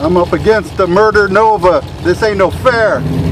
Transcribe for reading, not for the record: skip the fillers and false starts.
I'm up against the Murder Nova. This ain't no fair.